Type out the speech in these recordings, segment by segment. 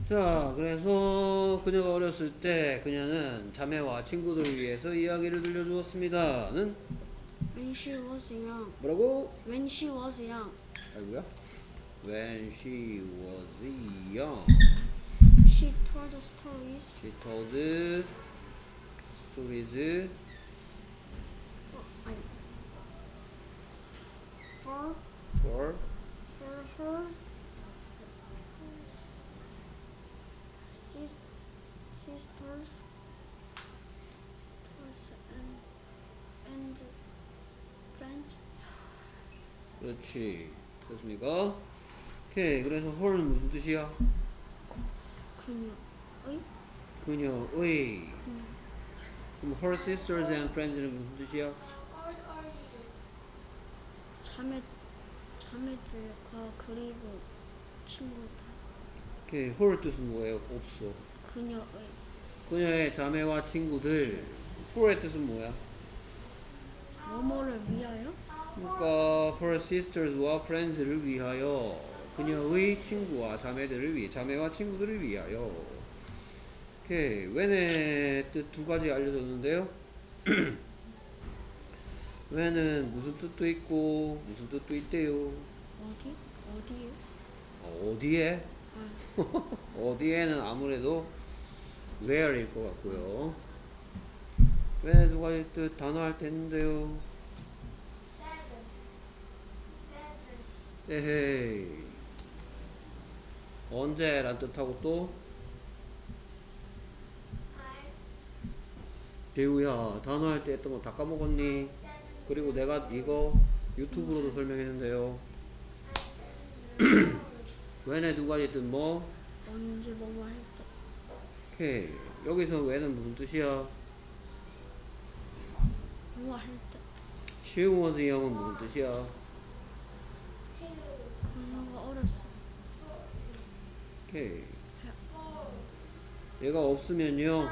자, 그래서 그녀가 어렸을 때 그녀는 자매와 친구들을 위해서 이야기를 들려주었습니다는 When she was young. 뭐라고? When she was young. 아이고야. When she was young, She told stories she told stories for for her sisters and friends. 그렇지. 됐습니까? 오케이. 그래서 her는 무슨 뜻이야? 그녀의 그녀의. 그럼 her sisters and friends는 무슨 뜻이야? 자매들과 그리고 친구들. 오케이. her 뜻은 뭐예요? 없어. 그녀의 자매와 친구들. for의 뜻은 뭐야? 뭐뭐를 위하여? 그러니까 her sisters와 friends를 위하여, 그녀의 친구와 자매들을 위해, 자매와 친구들을 위하여. 오케이. when의 뜻 두 가지 알려줬는데요. when은 무슨 뜻도 있고 무슨 뜻도 있대요. 어디요? 어디에? 아, 어디에는 아무래도 where일 것 같고요. when의 두 가지 뜻 단어 할 때 했는데요. 에헤이. 언제란 뜻하고 또 대우야, 단어 할 때 했던 거 다 까먹었니? 그리고 내가 이거 유튜브로도 설명했는데요. when의 두 가지 뜻 뭐? 언제 뭐뭐 할 때. 오케이. 여기서 when은 무슨 뜻이야? 뭐뭐 할 때. She was young은 무슨 뜻이야? 그녀가 어렸어. 오케이. 얘가 없으면요.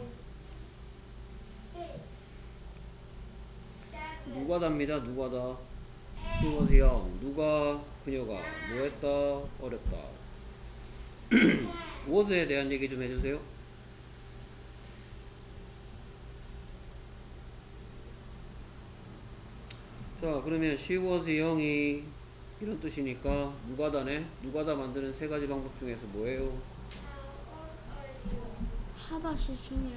누가 답니다. 누가 다? She was young. 누가 그녀가 뭐 했다? 어렸다. was에 대한 얘기 좀 해주세요. 자, 그러면 she was young이 이런 뜻이니까 누가다네? 누가다 만드는 세 가지 방법 중에서 뭐예요? 하다시 중에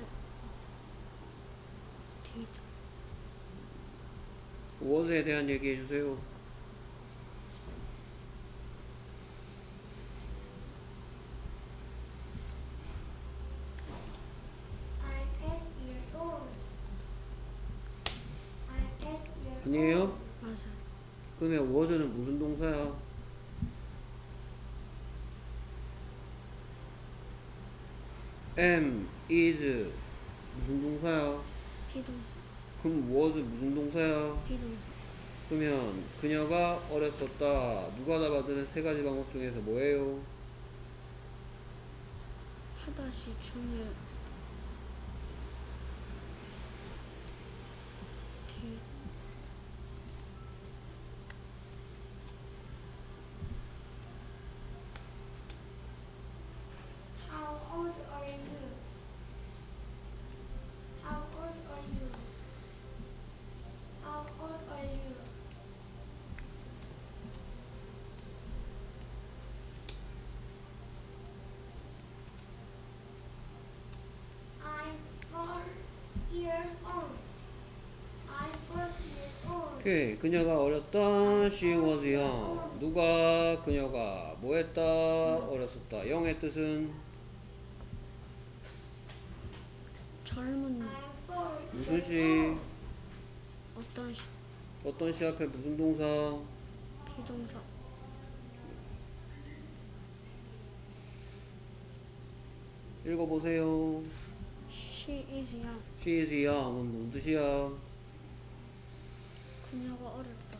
did. was에 대한 얘기 해주세요. 아니에요? 맞아. 그러면 was는 무슨 동사야? am, is 무슨 동사야? 비동사. 그럼 was 무슨 동사야? 비동사. 그러면 그녀가 어렸었다. 누가 다 만드는 세 가지 방법 중에서 뭐예요? 하다시 중에 did. How old are you? How old are you? How old are you? I'm 4 years old. I'm 4 years old. 오케이. 그녀가 어렸다. She was young. 누가 그녀가 뭐 했다? 어렸었다. young의 뜻은 젊은 I'm 4 무슨 years 시? old. 어떤 시 어떤 시 앞에 무슨 동사? 비동사. 읽어보세요. She is young. She is young은 무슨 뜻이야? 그녀가 어렸다.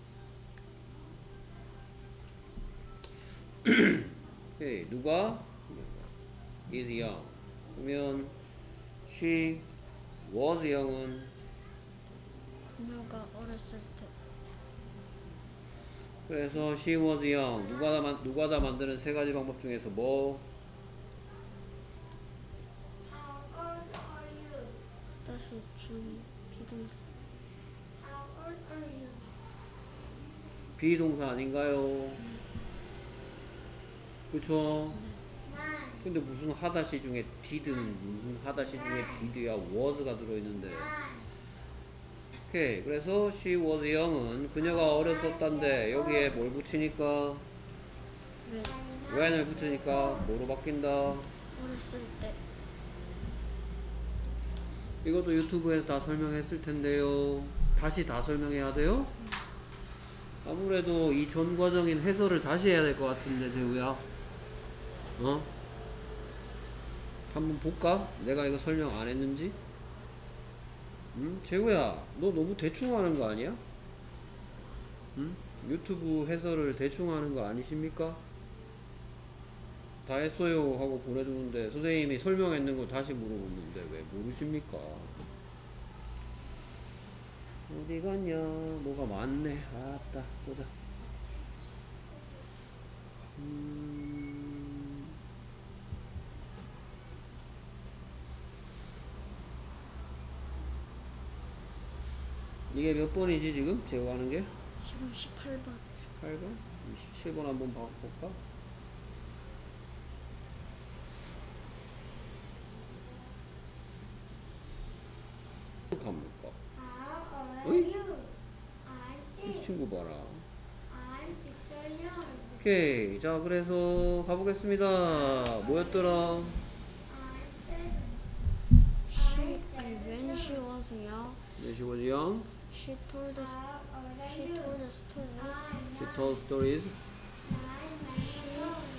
오케이. 누가? is young. 그러면 she was young은 그녀가 어렸을 때. 그래서 she was young. 누가 다 만드는 세 가지 방법 중에서 뭐? 비동사. How old are you? 비동사 아닌가요? 그쵸? Nine. 근데 무슨 하다시 중에 did는 무슨 하다시 중에 did야 was가 들어있는데. Nine. 오케이. 그래서 she was young은 그녀가 어렸었단데 여기에 뭘 붙이니까 when을 붙이니까 뭐로 바뀐다? 어렸을 때. 이것도 유튜브에서 다 설명했을 텐데요. 다시 다 설명해야 돼요? 아무래도 이 전 과정인 해설을 다시 해야 될 것 같은데 재우야. 어? 한번 볼까? 내가 이거 설명 안 했는지? 응? 재우야, 너 너무 대충 하는 거 아니야? 응? 유튜브 해설을 대충 하는 거 아니십니까? 다 했어요 하고 보내주는데 선생님이 설명했는 거 다시 물어보는데 왜 모르십니까? 어디 갔냐? 뭐가 많네. 아따, 보자. 이게 몇 번이지 지금? 제거하는 게? 지금 18번. 8번? 17번 한번 바꿔볼까? 갑니까? How old 어이? are you? I'm 이 6. 친구 봐라. I'm 6 years old. 오케이. 자, 그래서 가보겠습니다. 뭐였더라? I'm 7. When she was young, When she was young, she told us How old are she you? told us stories. she told stories. 9 years old.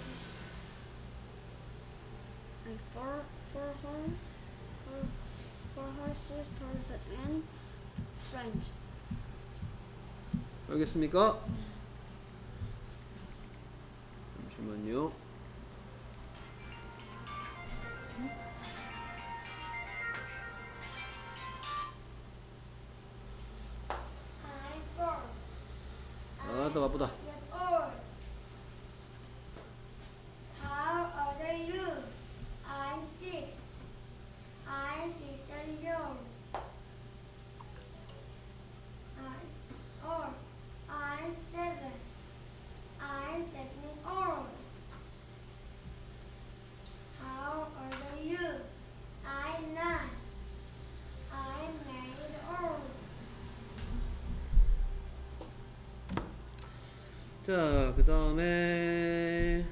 And for her sisters and friends. 알겠습니까? 잠시만요. I'm 4. 아따 바쁘다. Years old. How old are you? I'm 6. I'm 6 years old. I'm 7. I'm 7 years old. How old are you? I'm 9. I'm 9 years old. 자, 그 다음에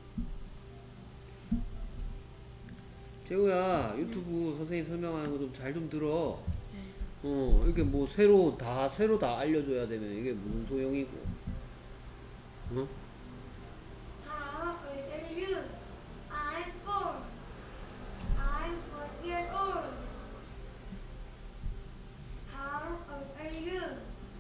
재우야, 유튜브 선생님 설명하는 거 좀 잘 좀 들어. 이게 뭐 새로 다 알려줘야 되면 이게 무슨 소용이고. 어? How old are you? I'm 4. I'm 4 years old. How old are you?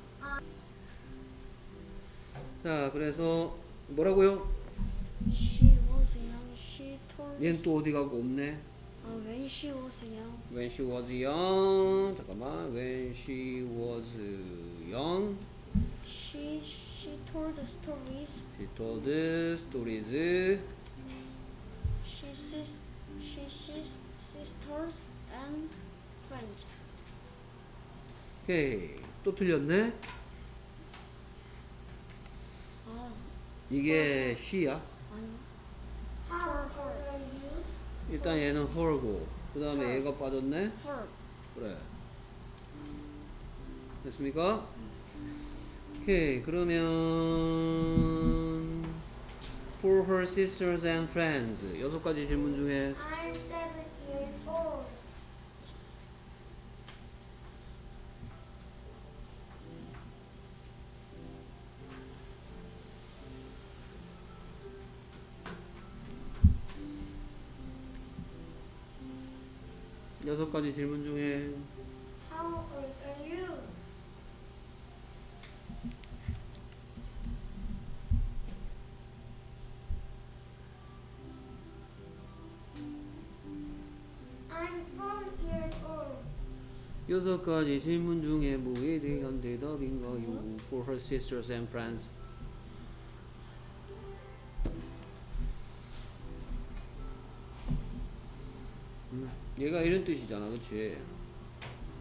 자, 그래서 뭐라고요? She was young. She told 얘는 us 또 어디 가고 없네. when she was young. When she was young. 잠깐만. When she was young, She told stories. she told stories. She sees sisters and friends. 오케이. 또 틀렸네. 아, 이게 she야. 아니요. How old are you? 일단 얘는 her고 그 다음에 얘가 빠졌네. For 그래. 됐습니까? 오케이. 그러면 for her sisters and friends 6가지 질문 중에 I'm 7 years old. 여섯 가지 질문 중에 How old are you? I'm 4 years old. 6가지 질문 중에 뭐에 대한 대답인가요? For her sisters and friends. 얘가 이런 뜻이잖아, 그치?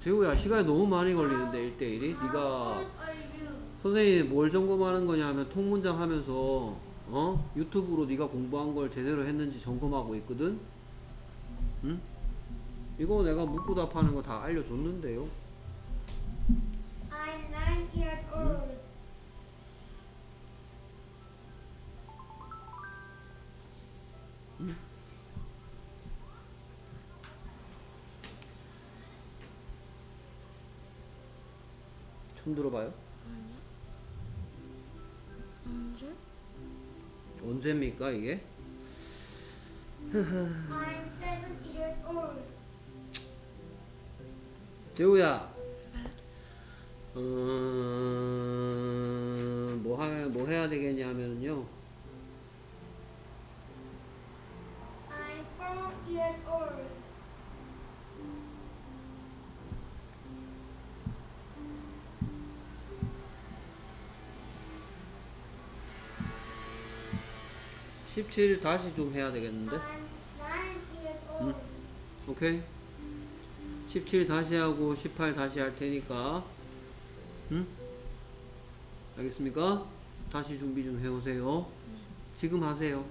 재우야 시간이 너무 많이 걸리는데 1대1이 네가 How old are you? 선생님이 뭘 점검하는 거냐 하면 통문장 하면서 유튜브로 네가 공부한 걸 제대로 했는지 점검하고 있거든. 응? 이거 내가 묻고 답하는 거 다 알려줬는데요. I'm 9 years old. 처음 들어봐요? 언제? 언제입니까 이게? I'm 7 years old. 재우야 뭐 해야 되겠냐 하면은요 I'm 4 years old. (17) 다시 좀 해야 되겠는데. I'm 9 years 응? old. 오케이 17 다시 하고 18 다시 할 테니까 응? 알겠습니까? 다시 준비 좀 해오세요. 지금 하세요.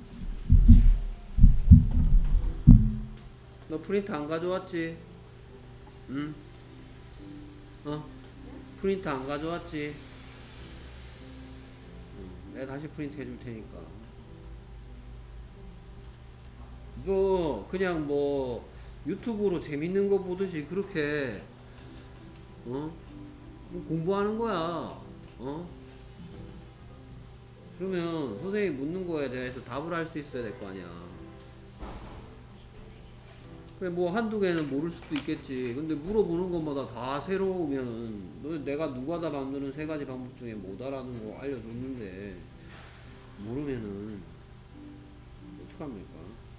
너 프린터 안 가져왔지? 응? 프린터 안 가져왔지? 내가 다시 프린트 해줄 테니까. 너 그냥 뭐 유튜브로 재밌는 거 보듯이 그렇게 공부하는 거야. 그러면 선생님이 묻는 거에 대해서 답을 할 수 있어야 될 거 아니야. 그래 뭐 한두 개는 모를 수도 있겠지. 근데 물어보는 것마다 다 새로우면 너 내가 누가다 만드는 3가지 방법 중에 못 알아는 거 알려줬는데 모르면은 어떡합니까?